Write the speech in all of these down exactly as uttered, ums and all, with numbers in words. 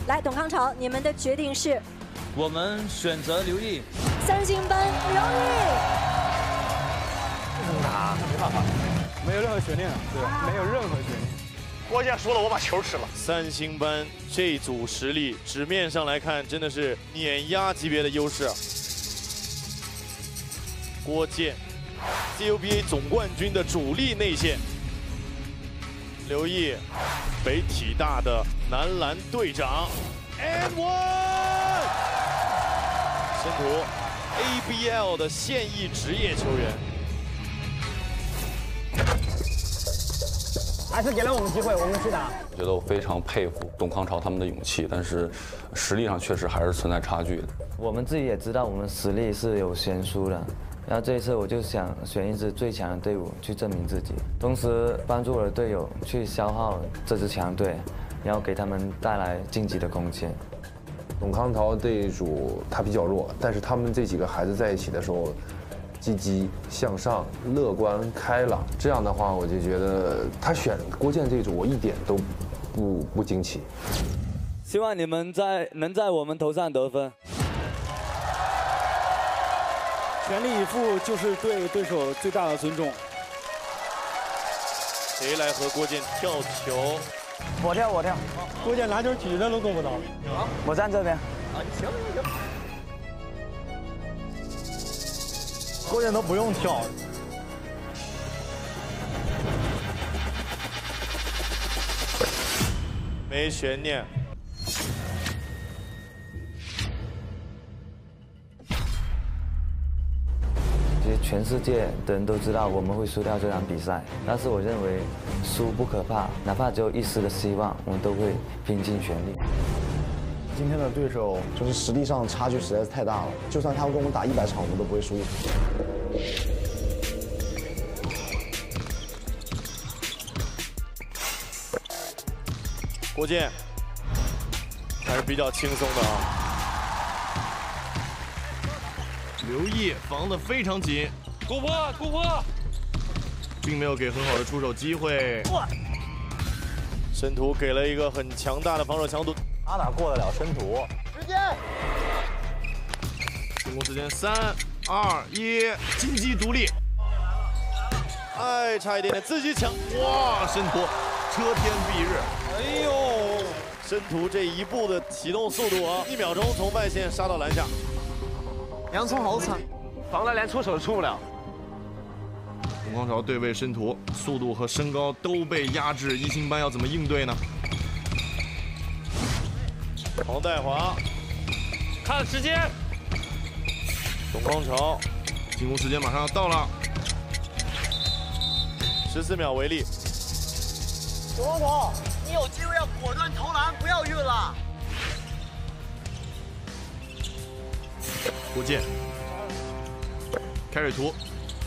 来，董康潮，你们的决定是？ 我们选择刘毅。 三星班刘毅。 打，没办法，没有任何悬念了，对，没有任何悬念。 郭健说了，我把球吃了。 三星班这组实力，纸面上来看真的是碾压级别的优势。郭健 ，C U B A 总冠军的主力内线。刘毅，北体大的男篮队长 ，and one， 申屠 ，A B L 的现役职业球员。 还是给了我们机会，我们去打。 我觉得我非常佩服董康潮他们的勇气，但是实力上确实还是存在差距的。 我们自己也知道我们实力是有悬殊的，然后这一次我就想选一支最强的队伍去证明自己，同时帮助我的队友去消耗这支强队，然后给他们带来晋级的空间。 董康潮这一组他比较弱，但是他们这几个孩子在一起的时候。 积极向上、乐观开朗，这样的话，我就觉得他选郭健这一组，我一点都不不惊奇。 希望你们在能在我们头上得分。 全力以赴就是对对手最大的尊重。 谁来和郭健跳球？ 我跳，我跳。 郭健拿球举着都够不到。 好，我站这边。 啊，你行行行。 郭健都不用跳， 没悬念。 其实全世界的人都知道我们会输掉这场比赛，但是我认为输不可怕，哪怕只有一丝的希望，我们都会拼尽全力。 今天的对手就是实力上差距实在是太大了，就算他们跟我们打一百场，我们都不会输。 郭健还是比较轻松的啊。刘毅防得非常紧， 突破突破， 并没有给很好的出手机会。申屠给了一个很强大的防守强度。 他哪过得了申屠？ 时间，进攻时间三二一，金鸡独立。哎，差一点点自己抢，哇！申屠遮天蔽日。哎呦，申屠这一步的启动速度啊，一秒钟从外线杀到篮下。 洋葱好惨， 防得连出手都出不了。 董康潮对位申屠，速度和身高都被压制，一星班要怎么应对呢？ 黄岱华， 看时间。 董康潮，进攻时间马上要到了，十四秒为例。 董康潮，你有机会要果断投篮，不要晕了。 郭健，开瑞图，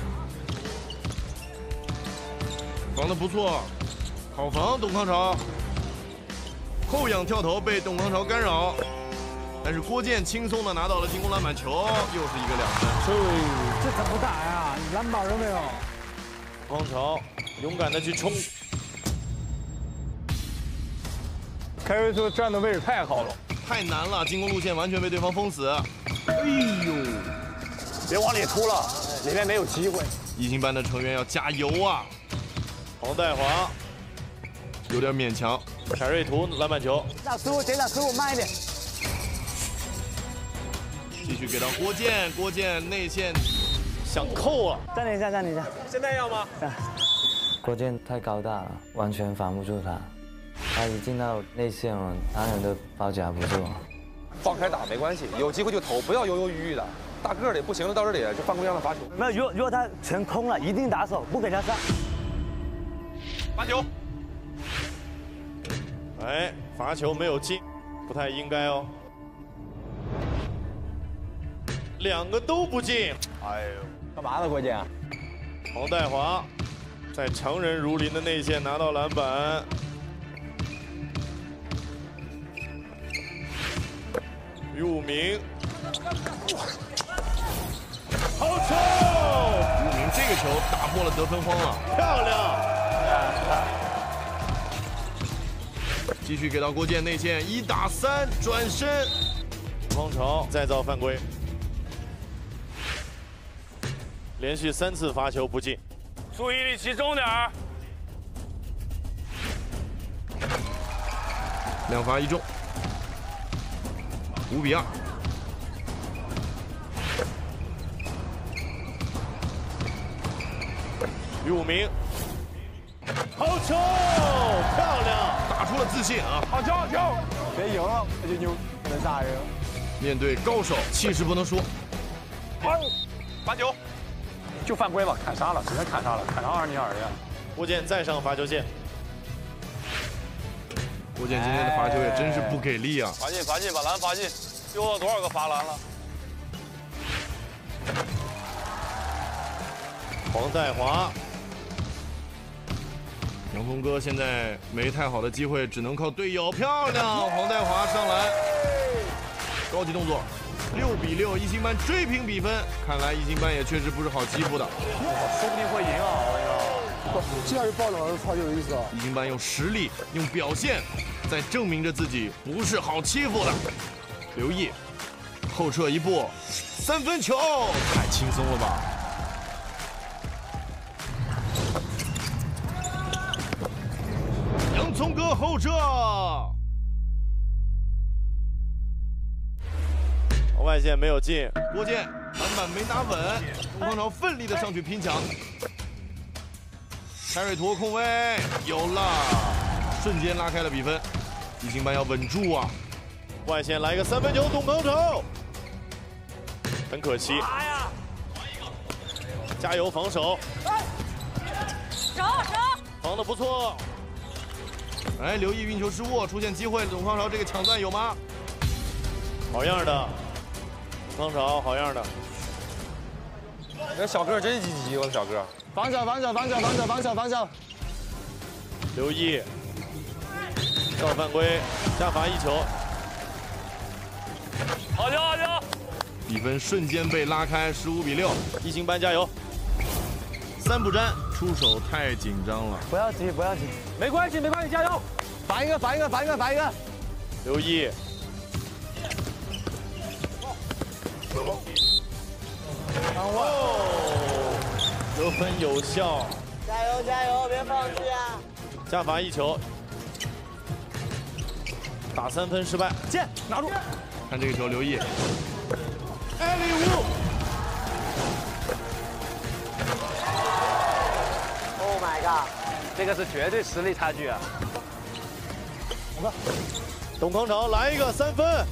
防得不错，好防董康潮。 后仰跳投被董康潮干扰，但是郭健轻松的拿到了进攻篮板球，又是一个两分。 这怎么打呀？篮板都没有。 董康潮勇敢的去冲， 凯瑞图站的位置太好了， 太难了，进攻路线完全被对方封死。哎呦， 别往里突了，里面没有机会。 一星班的成员要加油啊！黄岱华有点勉强。 凯瑞图篮板球， 打失误，减打失误，慢一点。 继续给到郭健，郭健内线想扣了。 暂停一下，暂停一下。 现在要吗？ 郭健太高大了，完全防不住他。他一进到内线了，当然都包夹不住。 放开打没关系，有机会就投，不要犹犹豫豫的。大个儿的不行了，到这里就犯规让他罚球。 没有，如果如果他全空了，一定打手，不给他上。 罚球。 哎，罚球没有进，不太应该哦。两个都不进， 哎呦， 干嘛呢，郭健？ 黄岱华在强人如林的内线拿到篮板。于武明，好球！于武明这个球打破了得分荒了，漂亮！继继续给到郭健内线，一打三转身，王朝再造犯规，连续三次罚球不进， 注意力集中点儿。 两罚一中，五比二。于武明，好球，漂亮，打出了自信啊！ 好球，好球！ 别赢了，那就牛，能打人。 面对高手，气势不能输。 罚球，就犯规吧，砍杀了，直接砍杀了，砍到二零二的。 郭健再上罚球线。郭健今天的罚球也真是不给力啊！ 罚进，罚进，把篮罚进，丢了多少个罚篮了？ 黄代华，杨峰哥现在没太好的机会，只能靠队友。漂亮，黄代华上篮，高级动作，六比六，一星班追平比分。看来一星班也确实不是好欺负的， 说不定会赢啊！我跟你说。 这样就爆冷了，超级有意思啊！ 一星班用实力、用表现，在证明着自己不是好欺负的。刘毅后撤一步，三分球太轻松了吧！洋葱哥后撤，外线没有进，郭健篮板没拿稳，东方潮奋力的上去拼抢。凯瑞托控卫有了，瞬间拉开了比分。一星班要稳住啊！外线来个三分球，董康潮，很可惜。加油防守， 手手防得不错。哎，刘毅运球失误，出现机会，董康潮这个抢断有吗？好样的，董康潮好样的。 这小个真积极，我的小个。 防守，防守，防守，防守，防守，防守。 刘毅造犯规，下罚一球。 好球，好球！ 比分瞬间被拉开，十五比六。一星班加油！三不沾，出手太紧张了。 不要急，不要急， 没关系，没关系，加油！ 罚一个，罚一个，罚一个，罚一个。 刘毅。哦，得分有效。 加油，加油，别放弃啊！ 下罚一球，打三分失败。 进，拿住！ 看这个球，刘毅，艾利乌。 Oh my god， 这个是绝对实力差距啊！ 董康潮来一个三分。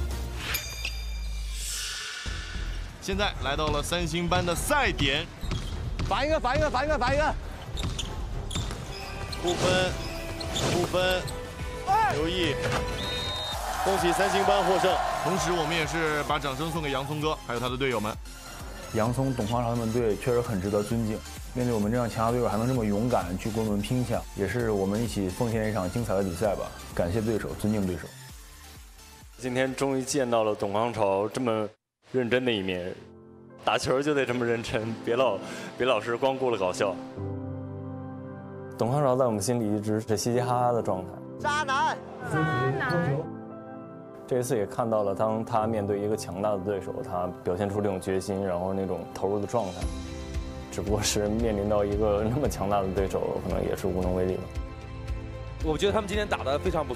现在来到了三星班的赛点， 罚一个，罚一个，罚一个，罚一个。 不分，不分，刘毅，恭喜三星班获胜。同时，我们也是把掌声送给洋葱哥，还有他的队友们。 洋葱、董康潮他们队确实很值得尊敬。面对我们这样强大对手，还能这么勇敢去跟我们拼抢，也是我们一起奉献一场精彩的比赛吧。感谢对手，尊敬对手。 今天终于见到了董康潮这么认真的一面，打球就得这么认真，别老别老是光顾了搞笑。董康潮在我们心里一直是嘻嘻哈哈的状态。 渣男， 渣男。 这一次也看到了，当他面对一个强大的对手，他表现出这种决心，然后那种投入的状态。只不过是面临到一个那么强大的对手，可能也是无能为力了。 我觉得他们今天打得非常不